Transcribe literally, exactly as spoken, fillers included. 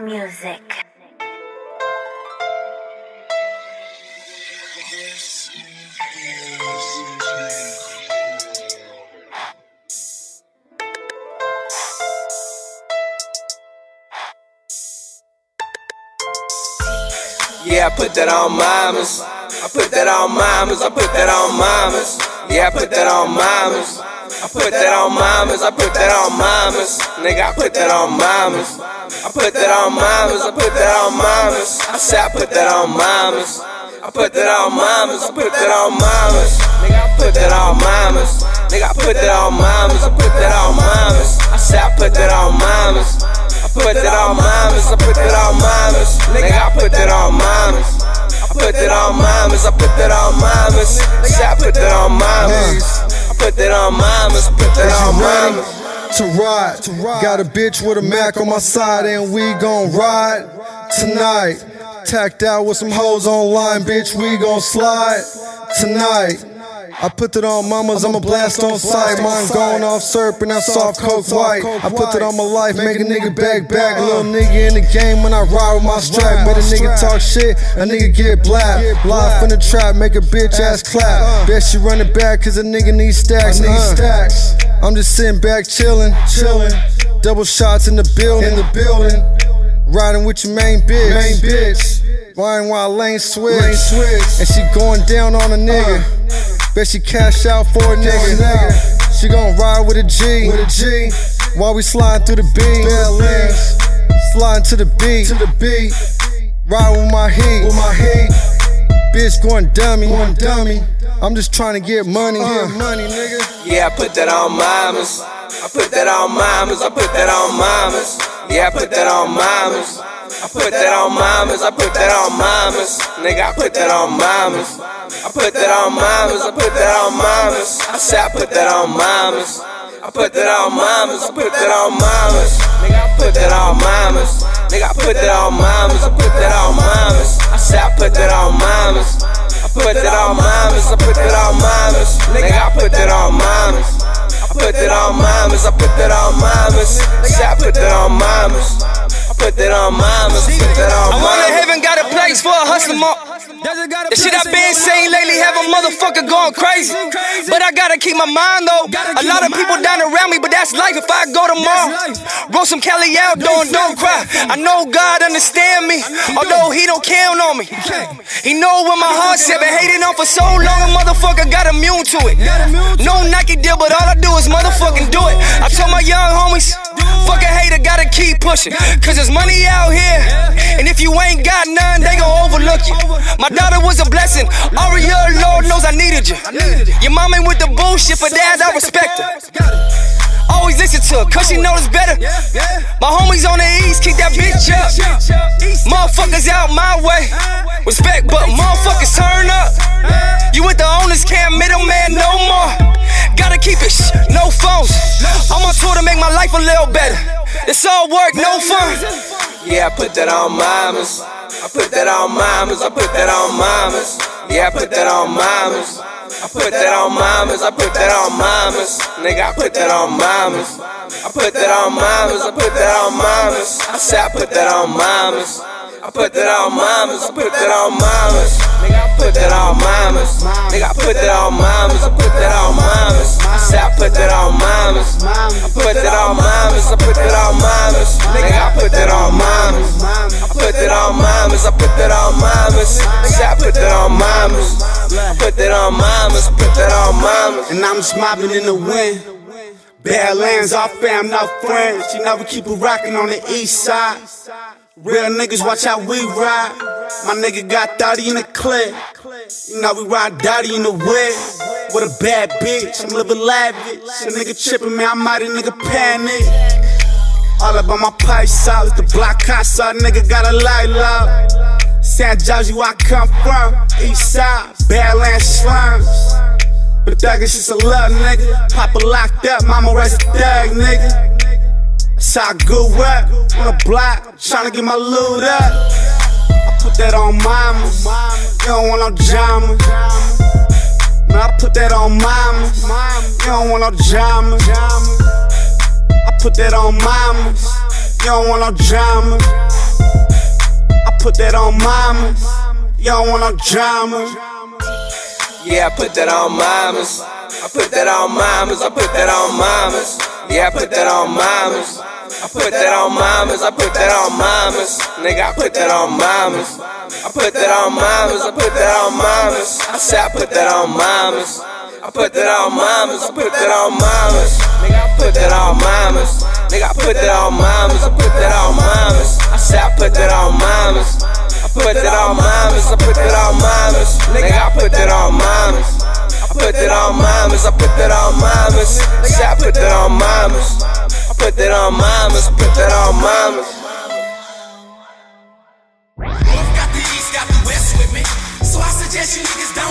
Music. Yeah, I put that on mamas. I put that on mamas. I put that on mamas. Yeah, I put that on mamas. I put that on mamas. I put that on mamas. Nigga, I put that on mamas. I put that on mamas. I put that on mamas. I said I put that on mamas. I put that on mamas. I put that on mamas. Nigga, I put that on mamas. Nigga, I put that on mamas. I put that on mamas. I said I put that on mamas. I put that on mamas, I put that on mamas. Nigga, I put that on mamas. I put that on mamas, I put that on mamas. Nigga, I put that on mamas. I put that on mamas, I put that on mamas. To ride, to ride. Got a bitch with a Mac on my side and we gon' ride tonight. Tacked out with some hoes online, bitch, we gon' slide tonight. I put it on mamas, I'ma blast on sight. Mine going off syrup and that soft coke white. I put it on my life, make a nigga back back. Little nigga in the game when I ride with my strap. Bet a nigga talk shit, a nigga get black. Live in the trap, make a bitch ass clap. Bet she run it back cause a nigga need stacks. Need stacks. I'm just sitting back chillin', chillin'. Double shots in the building, in the building. Riding with your main bitch, main bitch. Riding while lane switch, lane switch. And she going down on a nigga. Bet she cash out for a nigga. She gon' ride with a G, with a G. While we sliding through the beat, sliding to the beat, to the beat. Ride with my heat, with my heat. Bitch going dummy, going dummy. I'm just trying to get money, get money, nigga. Yeah, I put that on mamas. I put that on mamas. I put that on mamas. Yeah, I put that on mamas. I put that on mamas. I put that on mamas. Nigga, I put that on mamas. I put that on mamas, I put that on mamas. I said I put that on mamas. I put that on mamas, I put that on mamas. Nigga, I put that on mamas. Nigga, I put that on mamas, I put that on mamas. I said I put that on mamas. I put that on mamas, I put that on mamas. Nigga, I put that on mamas. I put that on mamas, I put that on mamas. Nigga, I put that on mamas. I put that on mamas, I put that on mamas. I wonder heaven got a place for a hustler mark. The shit I've been saying lately have a motherfucker going crazy. But I gotta keep my mind though. A lot of people down around me, but that's life if I go tomorrow. Roll some Cali out, don't, don't cry. I know God understand me, although he don't count on me. He know where my heart's at, been hating on for so long, a motherfucker got immune to it. No Nike deal, but all I do is motherfucking do it. I told my young homies, fuck a hater, gotta keep pushing. Cause there's money out here, and if you ain't got none, they gon' overlook you. My daughter was a blessing. Aria, Lord knows I needed you. Your mom ain't with the bullshit, but dad, I respect her. Always listen to her, cause she knows better. My homies on the east, keep that bitch up. Motherfuckers out my way. Respect, but motherfuckers turn up. You with the owners, can't middleman no more. Gotta keep it, shh, no phones. I'm on tour to make my life a little better. It's all work, no fun. Yeah, I put that on mamas. I put that on mamas. I put that on mamas. Yeah, I put that on mamas. I put that on mamas. I put that on mamas. Nigga, I put that on mamas. I put that on mamas. I put that on mamas. I said I put that on mamas. I put that on mamas. I put that on mamas. Nigga, I put that on mamas. Nigga, I put that on mamas. I put that on mamas. I said I put that on mamas. I put that on mamas. I put that on mamas. Nigga, I put that on mamas. I put that on mamas. I put that on mamas. Nigga, I put that on mamas. I put that on mamas. I put that on mamas. And I'm just mobbing in the wind. Badlands, our fam, no friends. You know we keep it rockin' on the east side. Real niggas, watch how we ride. My nigga got thirty in the clip. You know we ride dirty in the whip. With a bad bitch, I'm living lavish. A nigga trippin', man, I might a nigga panic. All up on my pipe sauce, the block casa, nigga got a light low. San Jose, where I come from, east side, Badlands slums. But thug is just a love, nigga. Papa locked up, mama raised a thug, nigga. That's how I grew up, on the block, tryna get my loot up. I put that on mama, you don't want no drama. Man, I put that on mama, you don't want no drama. I put that on mama, you don't want no drama. put that on mamas. Y'all want no drama. Yeah, I put that on mamas. I put that on mamas. I put that on mamas. Yeah, I put that on mamas. I put that on mamas. I put that on mamas. Nigga, I put that on mamas. I put that on mamas. I put that on mamas. I said I put that on mamas. I put that on mamas. I put that on mamas. Nigga, I put that on mamas. Nigga, I put that on mamas. I put that on mamas. I said I put that on mamas. I put that on mamas. I put that on mamas. Nigga, I put that on mamas. I put that on mamas. I put that on mamas. Nigga, I put that on mamas. I put that on mamas. I put that on mamas. North got the east, got the west with me. So I suggest you niggas don't